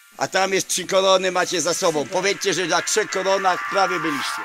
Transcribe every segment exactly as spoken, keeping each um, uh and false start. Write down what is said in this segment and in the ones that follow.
A tam jest trzy korony, macie za sobą. Powiedzcie, że na trzech koronach prawie byliście.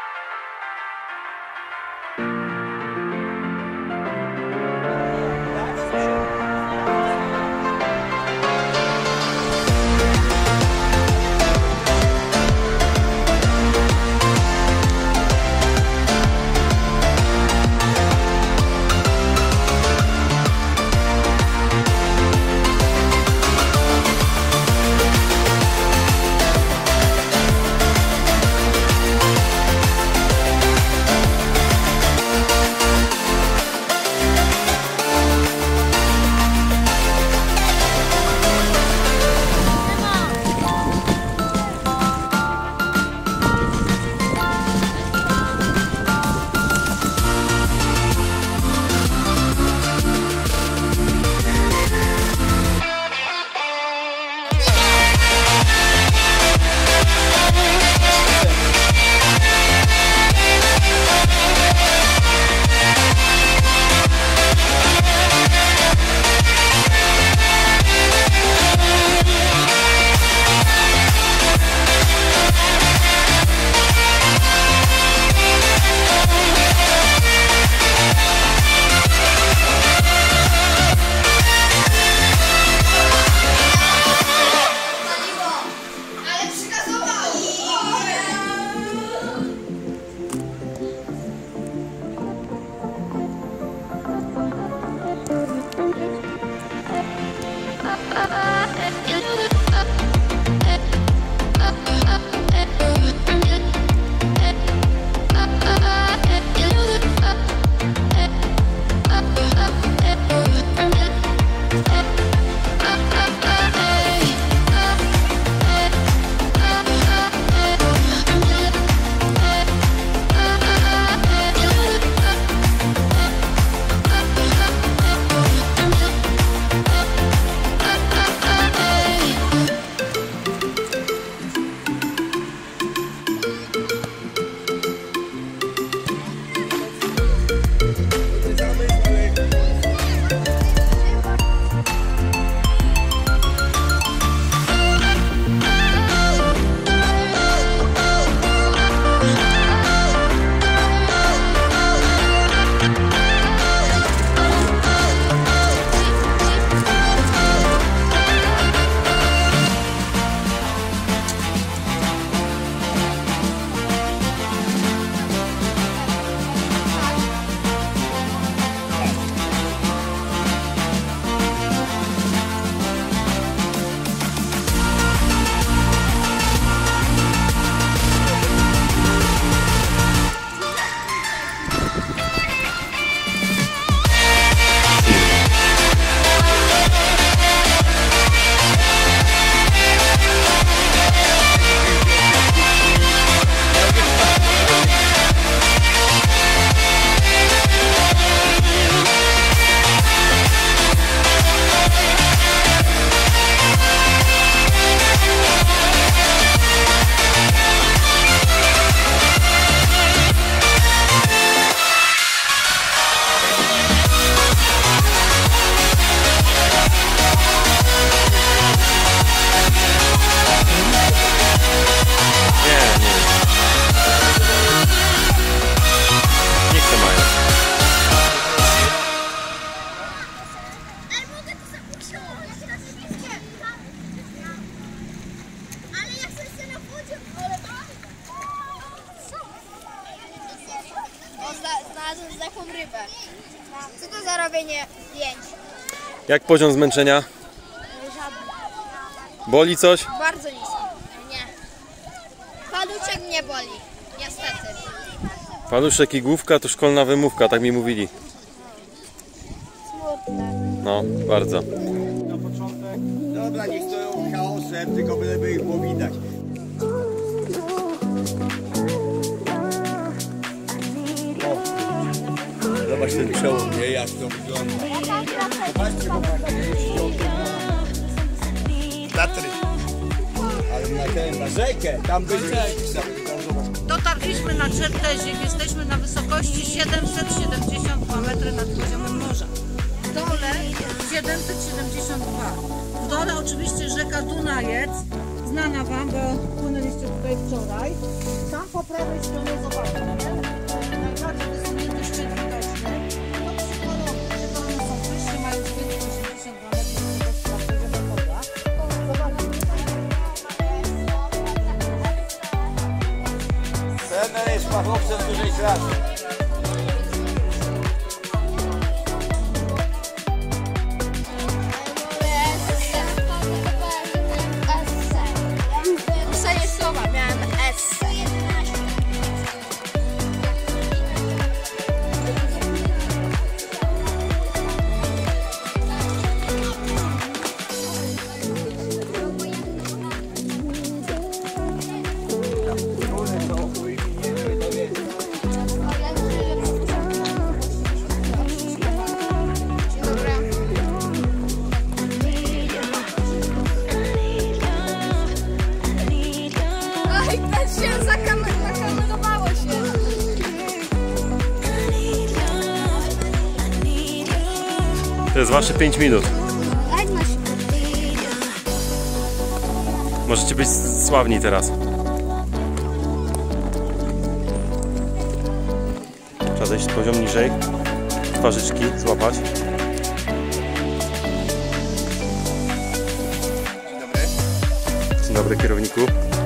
Znalazłem taką rybę. Co to za robienie zdjęć? Jak poziom zmęczenia? Żadny. Boli coś? Bardzo nisko. Nie. Paluszek mnie boli. Niestety. Paluszek i główka to szkolna wymówka, tak mi mówili. Smutne. No, bardzo. Na początek. Dobra, niech stoją chaosem, tylko byleby ich było widać. Zobacz ten przełom, nie? Jak to wygląda. Zobaczcie, Tatry. Ale na tę, na rzekę, tam byliśmy. Dotarliśmy na Czertezik, jesteśmy na wysokości siedemset siedemdziesiąt dwa metry nad poziomem morza. W dole siedemset siedemdziesiąt dwa. W dole oczywiście rzeka Dunajec, znana Wam, bo płynęliście tutaj wczoraj. Tam po prawej stronie zobaczcie, najbardziej wysunięty szczyt widoczny. To psychologi, że to one są wyższe, mają dwieście osiemdziesiąt dwa metry, to jest prawdziwa woda. Zobaczcie. Trener jest fachowcem dużej klasy. To jest wasze pięć minut. Możecie być sławni teraz. Trzeba zejść poziom niżej. Twarzyczki złapać. Dzień dobry. Dzień dobry, kierowniku.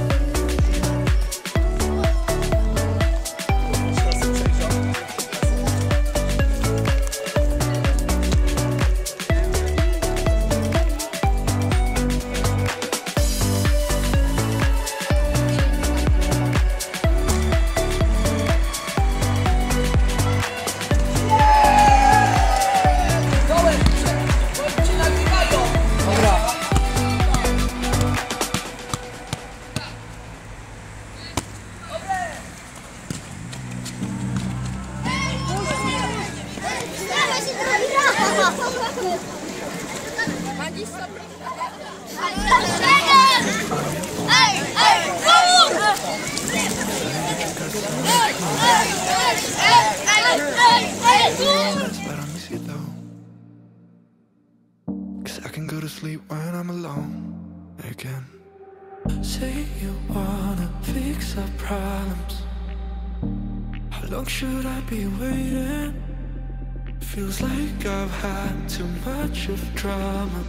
I can go to sleep when I'm alone again. Say you wanna fix our problems. How long should I be waiting? Feels like I've had too much of drama,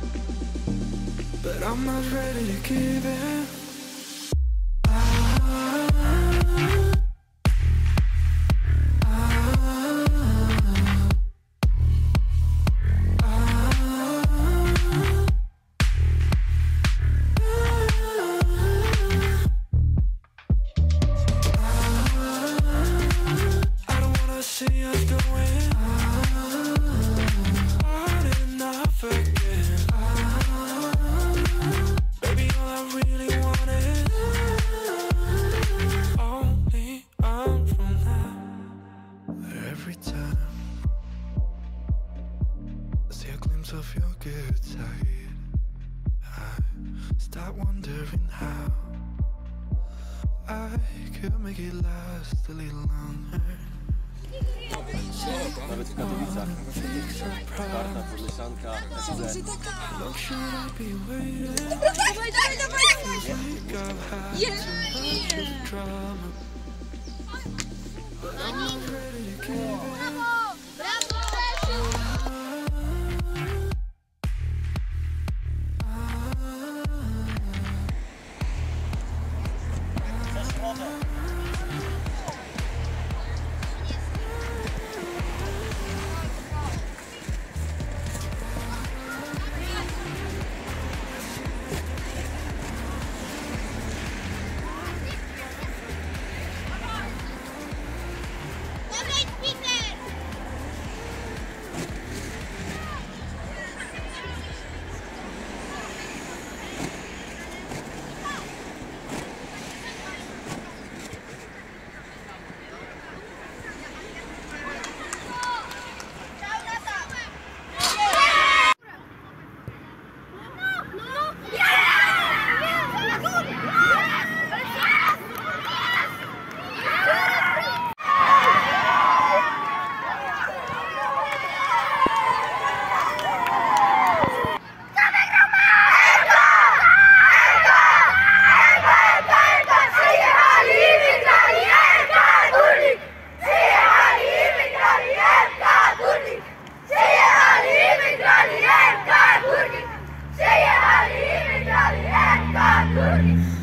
but I'm not ready to give in. Of your good side, I start wondering how I could make it last a little longer. Nawet w Katowicach. Czwarta, Podlesianka, S Z. Long should I be waiting? Dawaj, dawaj, dawaj! Like I've had too much of drama, but I'm not ready to give in. Brawo! Brawo! I couldn't